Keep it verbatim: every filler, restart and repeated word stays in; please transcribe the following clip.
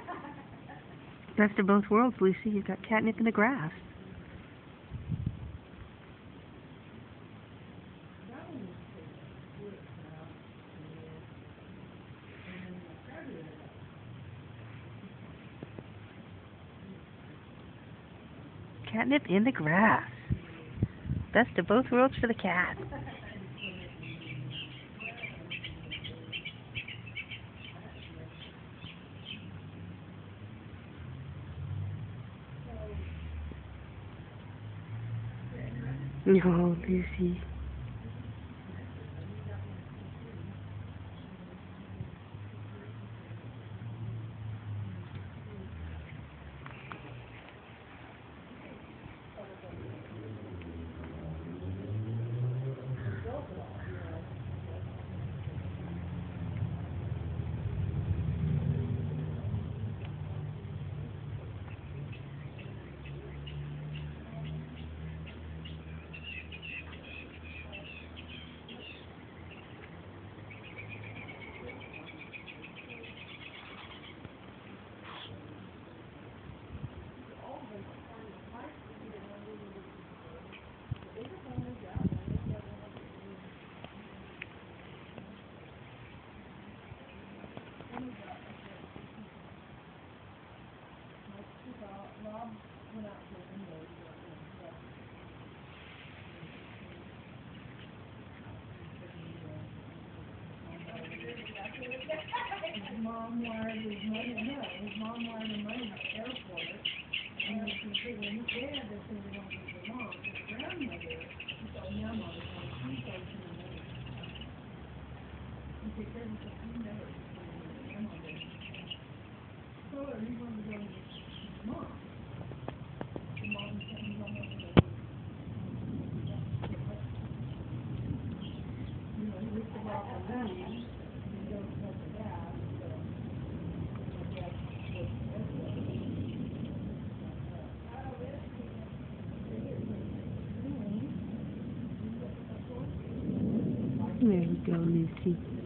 Best of both worlds, Lucy. You've got catnip in the grass. Catnip in the grass. Best of both worlds for the cat. Oh, Lucy. His mom wired his money, no, his mom wired him money at the airport, and he was thinking, yeah, this is going to be the mom, his grandmother, she told him on the phone, she told him the money. He said, there was a few notes from his grandmother. So he wanted to go to his mom. The mom said he wanted to go to you know, he was about to leave, and go to the dad, so I guess There you go, Lucy.